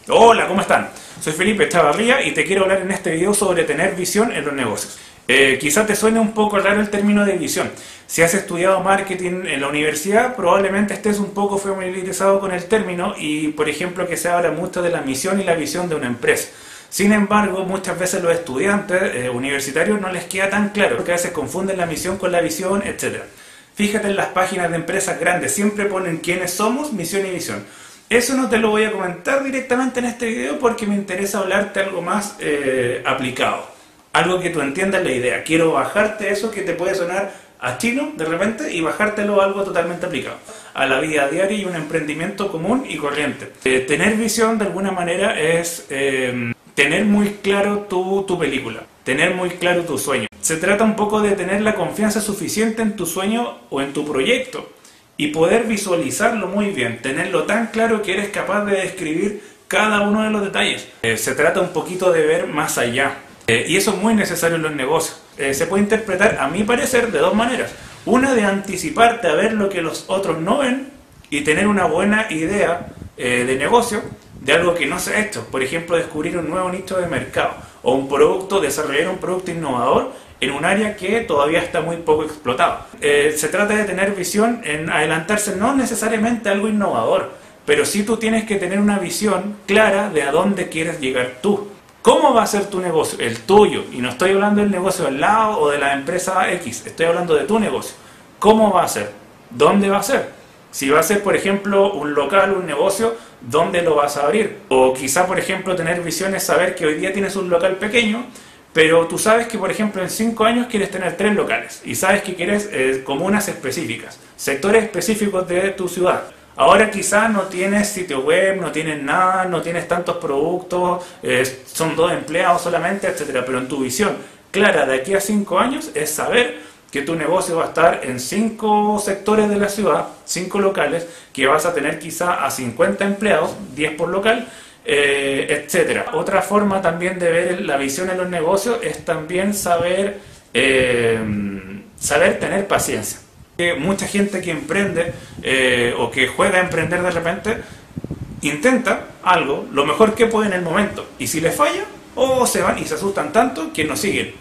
Hola, ¿cómo están? Soy Felipe Chavarría y te quiero hablar en este video sobre tener visión en los negocios. Quizás te suene un poco raro el término de visión. Si has estudiado marketing en la universidad, probablemente estés un poco familiarizado con el término y, por ejemplo, que se habla mucho de la misión y la visión de una empresa. Sin embargo, muchas veces los estudiantes universitarios no les queda tan claro, porque a veces confunden la misión con la visión, etc. Fíjate en las páginas de empresas grandes, siempre ponen quiénes somos, misión y visión. Eso no te lo voy a comentar directamente en este video porque me interesa hablarte algo más aplicado. Algo que tú entiendas la idea. Quiero bajarte eso que te puede sonar a chino de repente y bajártelo a algo totalmente aplicado. A la vida diaria y un emprendimiento común y corriente. Tener visión de alguna manera es tener muy claro tu película. Tener muy claro tu sueño. Se trata un poco de tener la confianza suficiente en tu sueño o en tu proyecto. Y poder visualizarlo muy bien, tenerlo tan claro que eres capaz de describir cada uno de los detalles. Se trata un poquito de ver más allá. Y eso es muy necesario en los negocios. Se puede interpretar, a mi parecer, de dos maneras. Una de anticiparte a ver lo que los otros no ven y tener una buena idea de negocio de algo que no se ha hecho. Por ejemplo, descubrir un nuevo nicho de mercado o un producto, desarrollar un producto innovador en un área que todavía está muy poco explotada. Se trata de tener visión en adelantarse no necesariamente a algo innovador, pero sí tú tienes que tener una visión clara de a dónde quieres llegar tú. ¿Cómo va a ser tu negocio? El tuyo. Y no estoy hablando del negocio al lado o de la empresa X, estoy hablando de tu negocio. ¿Cómo va a ser? ¿Dónde va a ser? Si va a ser, por ejemplo, un local, un negocio, ¿dónde lo vas a abrir? O quizá, por ejemplo, tener visión es saber que hoy día tienes un local pequeño, pero tú sabes que, por ejemplo, en 5 años quieres tener 3 locales y sabes que quieres comunas específicas, sectores específicos de tu ciudad. Ahora quizás no tienes sitio web, no tienes nada, no tienes tantos productos, son 2 empleados solamente, etcétera. Pero en tu visión clara de aquí a 5 años es saber que tu negocio va a estar en 5 sectores de la ciudad, 5 locales, que vas a tener quizá a 50 empleados, 10 por local, etcétera. Otra forma también de ver la visión en los negocios es también saber tener paciencia. Mucha gente que emprende o que juega a emprender de repente intenta algo lo mejor que puede en el momento y si les falla o se van y se asustan tanto que no siguen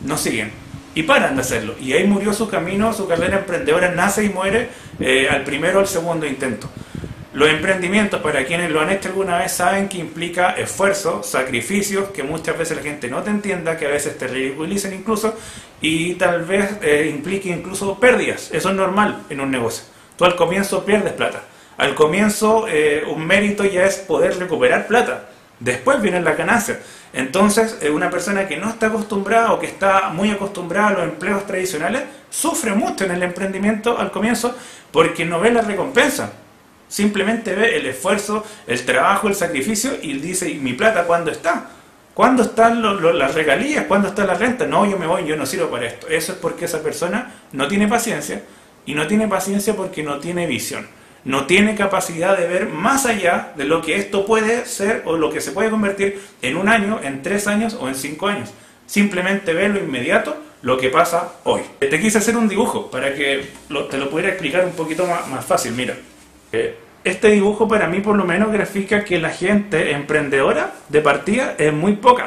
y paran de hacerlo y ahí murió su camino, su carrera emprendedora nace y muere al primero o al segundo intento. Los emprendimientos, para quienes lo han hecho alguna vez, saben que implica esfuerzo, sacrificios, que muchas veces la gente no te entienda, que a veces te ridiculicen incluso, y tal vez implique incluso pérdidas. Eso es normal en un negocio. Tú al comienzo pierdes plata. Al comienzo un mérito ya es poder recuperar plata. Después vienen las ganancias. Entonces, una persona que no está acostumbrada o que está muy acostumbrada a los empleos tradicionales, sufre mucho en el emprendimiento al comienzo porque no ve la recompensa. Simplemente ve el esfuerzo, el trabajo, el sacrificio y dice, ¿y mi plata cuándo está? ¿Cuándo están las regalías? ¿Cuándo está la renta? No, yo me voy, yo no sirvo para esto. Eso es porque esa persona no tiene paciencia y no tiene paciencia porque no tiene visión. No tiene capacidad de ver más allá de lo que esto puede ser o lo que se puede convertir en 1 año, en 3 años o en 5 años. Simplemente ve lo inmediato, lo que pasa hoy. Te quise hacer un dibujo para que te lo pudiera explicar un poquito más fácil. Mira. Este dibujo para mí por lo menos grafica que la gente emprendedora de partida es muy poca.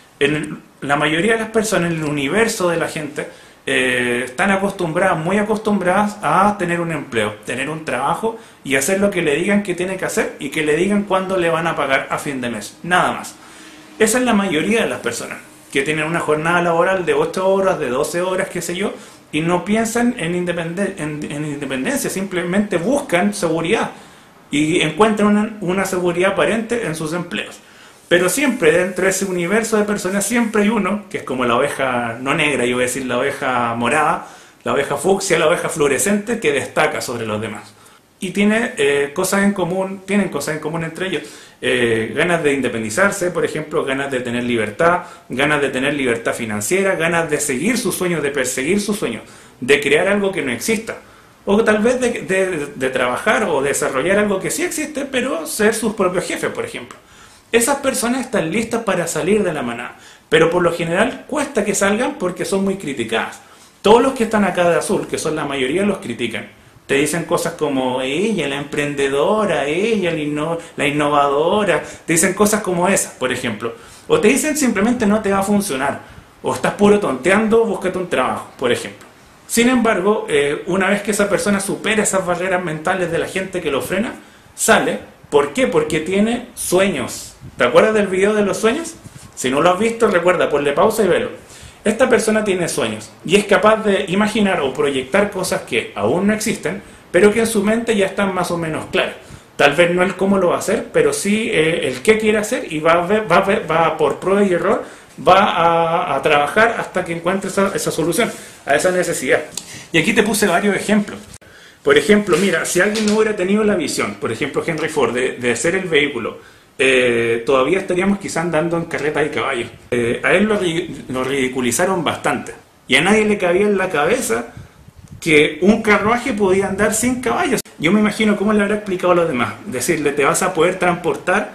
La mayoría de las personas en el universo de la gente están acostumbradas, muy acostumbradas a tener un empleo, tener un trabajo y hacer lo que le digan que tiene que hacer y que le digan cuándo le van a pagar a fin de mes, nada más. Esa es la mayoría de las personas que tienen una jornada laboral de 8 horas, de 12 horas, qué sé yo, y no piensan en independencia, simplemente buscan seguridad y encuentran una seguridad aparente en sus empleos. Pero siempre dentro de ese universo de personas siempre hay uno, que es como la oveja no negra, yo voy a decir la oveja morada, la oveja fucsia, la oveja fluorescente, que destaca sobre los demás. Y tiene cosas en común, tienen cosas en común entre ellos. Ganas de independizarse, por ejemplo, ganas de tener libertad financiera, ganas de seguir sus sueños, de perseguir sus sueños, de crear algo que no exista. O tal vez de trabajar o desarrollar algo que sí existe, pero ser sus propios jefes, por ejemplo. Esas personas están listas para salir de la manada, pero por lo general cuesta que salgan porque son muy criticadas. Todos los que están acá de azul, que son la mayoría, los critican. Te dicen cosas como ella, la emprendedora, ella, la innovadora. Te dicen cosas como esas, por ejemplo. O te dicen simplemente no te va a funcionar. O estás puro tonteando, búscate un trabajo, por ejemplo. Sin embargo, una vez que esa persona supera esas barreras mentales de la gente que lo frena, sale. ¿Por qué? Porque tiene sueños. ¿Te acuerdas del video de los sueños? Si no lo has visto, recuerda, ponle pausa y velo. Esta persona tiene sueños y es capaz de imaginar o proyectar cosas que aún no existen, pero que en su mente ya están más o menos claras. Tal vez no el cómo lo va a hacer, pero sí el qué quiere hacer, y va por prueba y error, va a trabajar hasta que encuentre esa solución a esa necesidad. Y aquí te puse varios ejemplos. Por ejemplo, mira, si alguien no hubiera tenido la visión, por ejemplo Henry Ford, de hacer el vehículo, todavía estaríamos quizás andando en carreta y caballos. A él lo ridiculizaron bastante y a nadie le cabía en la cabeza que un carruaje podía andar sin caballos. Yo me imagino cómo le habrá explicado a los demás. Decirle, te vas a poder transportar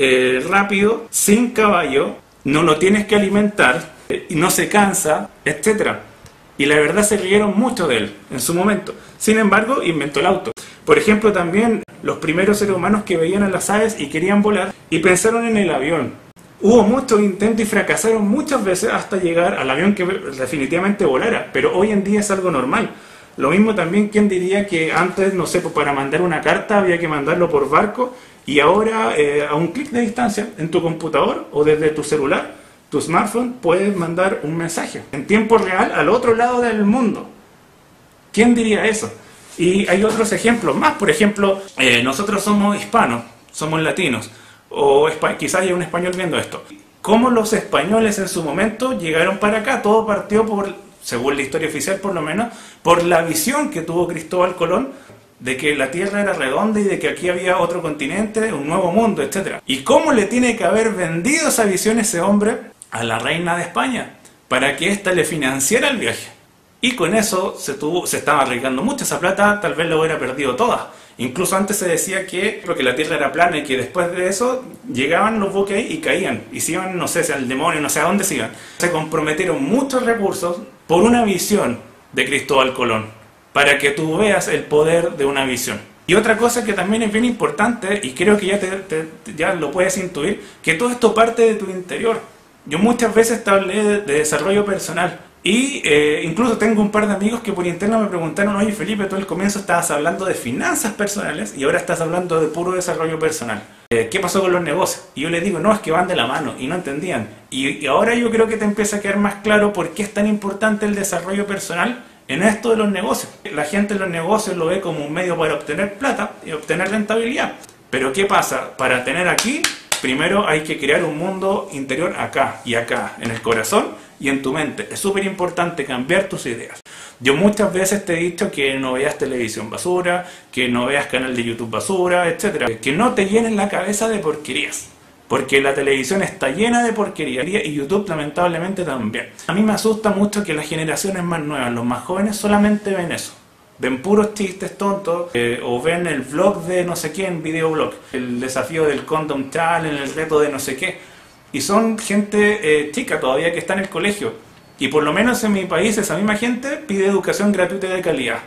rápido, sin caballo, no lo tienes que alimentar, no se cansa, etcétera. Y la verdad se rieron mucho de él en su momento. Sin embargo, inventó el auto. Por ejemplo, también los primeros seres humanos que veían a las aves y querían volar y pensaron en el avión. Hubo muchos intentos y fracasaron muchas veces hasta llegar al avión que definitivamente volara. Pero hoy en día es algo normal. Lo mismo también, ¿quién diría que antes, no sé, para mandar una carta había que mandarlo por barco? Y ahora, a un clic de distancia, en tu computador o desde tu celular, tu smartphone, puedes mandar un mensaje en tiempo real al otro lado del mundo. ¿Quién diría eso? Y hay otros ejemplos más. Por ejemplo, nosotros somos hispanos, somos latinos, o quizás hay un español viendo esto. ¿Cómo los españoles en su momento llegaron para acá? Todo partió por, según la historia oficial por lo menos, por la visión que tuvo Cristóbal Colón de que la Tierra era redonda y de que aquí había otro continente, un nuevo mundo, etc. ¿Y cómo le tiene que haber vendido esa visión ese hombre a la reina de España para que ésta le financiara el viaje? Y con eso se estaba arriesgando mucho. Esa plata tal vez la hubiera perdido toda. Incluso antes se decía que la Tierra era plana y que después de eso llegaban los buques y caían. Y se iban, no sé, al demonio, no sé a dónde se iban. Se comprometieron muchos recursos por una visión de Cristóbal Colón, para que tú veas el poder de una visión. Y otra cosa que también es bien importante, y creo que ya lo puedes intuir, que todo esto parte de tu interior. Yo muchas veces te hablé de desarrollo personal. Y incluso tengo un par de amigos que por interno me preguntaron, oye Felipe, tú al comienzo estabas hablando de finanzas personales y ahora estás hablando de puro desarrollo personal. ¿Qué pasó con los negocios? Y yo les digo, no, es que van de la mano, y no entendían. Y ahora yo creo que te empieza a quedar más claro por qué es tan importante el desarrollo personal en esto de los negocios. La gente en los negocios lo ve como un medio para obtener plata y obtener rentabilidad. Pero ¿qué pasa? Para tener aquí, primero hay que crear un mundo interior acá y acá, en el corazón y en tu mente. Es súper importante cambiar tus ideas. Yo muchas veces te he dicho que no veas televisión basura, que no veas canal de YouTube basura, etc. Que no te llenes la cabeza de porquerías. Porque la televisión está llena de porquería y YouTube lamentablemente también. A mí me asusta mucho que las generaciones más nuevas, los más jóvenes, solamente ven eso. Ven puros chistes tontos o ven el vlog de no sé quién, videoblog, el desafío del Condom Challenge, el reto de no sé qué. Y son gente chica todavía que está en el colegio. Y por lo menos en mi país esa misma gente pide educación gratuita y de calidad.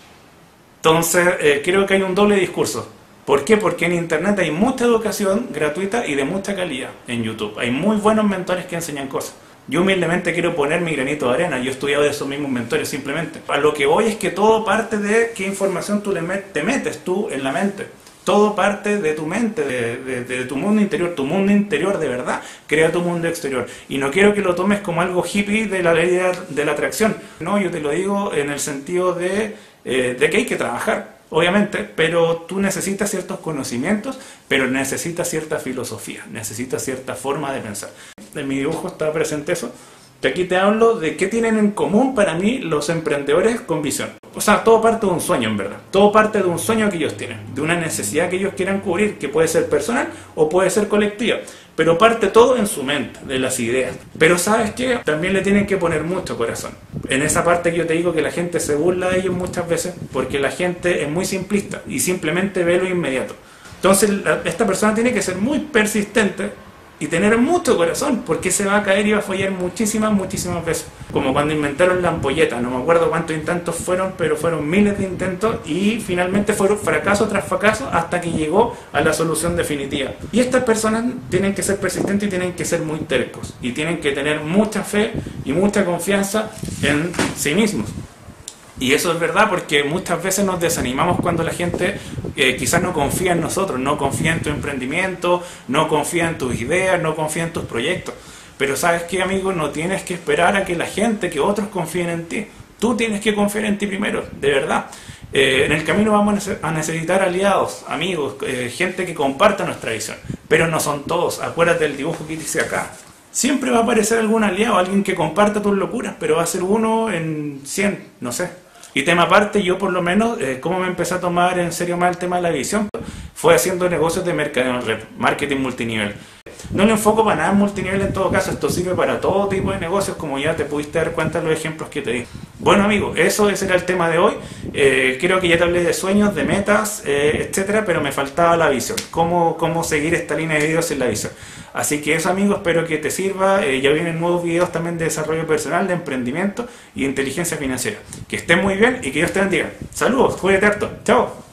Entonces creo que hay un doble discurso. ¿Por qué? Porque en internet hay mucha educación gratuita y de mucha calidad en YouTube. Hay muy buenos mentores que enseñan cosas. Yo humildemente quiero poner mi granito de arena. Yo he estudiado de esos mismos mentores simplemente. A lo que voy es que todo parte de qué información tú te metes tú en la mente. Todo parte de tu mente, de tu mundo interior. Tu mundo interior de verdad crea tu mundo exterior. Y no quiero que lo tomes como algo hippie de la ley de la atracción. No, yo te lo digo en el sentido de que hay que trabajar. Obviamente, pero tú necesitas ciertos conocimientos, pero necesitas cierta filosofía, necesitas cierta forma de pensar. En mi dibujo está presente eso, que aquí te hablo de qué tienen en común para mí los emprendedores con visión. O sea, todo parte de un sueño en verdad, todo parte de un sueño que ellos tienen, de una necesidad que ellos quieran cubrir, que puede ser personal o puede ser colectiva. Pero parte todo en su mente, de las ideas. Pero ¿sabes qué? También le tienen que poner mucho corazón. En esa parte que yo te digo que la gente se burla de ellos muchas veces, porque la gente es muy simplista y simplemente ve lo inmediato. Entonces esta persona tiene que ser muy persistente y tener mucho corazón, porque se va a caer y va a fallar muchísimas veces. Como cuando inventaron la ampolleta, no me acuerdo cuántos intentos fueron, pero fueron miles de intentos y finalmente fueron fracaso tras fracaso hasta que llegó a la solución definitiva. Y estas personas tienen que ser persistentes y tienen que ser muy tercos y tienen que tener mucha fe y mucha confianza en sí mismos. Y eso es verdad porque muchas veces nos desanimamos cuando la gente quizás no confía en nosotros, no confía en tu emprendimiento, no confía en tus ideas, no confía en tus proyectos. Pero ¿sabes qué, amigo? No tienes que esperar a que la gente, que otros confíen en ti. Tú tienes que confiar en ti primero, de verdad. En el camino vamos a necesitar aliados, amigos, gente que comparta nuestra visión. Pero no son todos. Acuérdate del dibujo que dice acá. Siempre va a aparecer algún aliado, alguien que comparta tus locuras, pero va a ser uno en 100, no sé. Y tema aparte, yo por lo menos, cómo me empecé a tomar en serio más el tema de la visión, fue haciendo negocios de mercadeo en red, marketing multinivel. No le enfoco para nada en multinivel en todo caso, esto sirve para todo tipo de negocios, como ya te pudiste dar cuenta de los ejemplos que te di. Bueno, amigo, ese era el tema de hoy. Creo que ya te hablé de sueños, de metas, etcétera, pero me faltaba la visión, cómo seguir esta línea de videos en la visión. Así que eso, amigo, espero que te sirva. Ya vienen nuevos videos también de desarrollo personal, de emprendimiento y de inteligencia financiera. Que estén muy bien y que Dios te bendiga. Saludos, cuídate harto. Chao.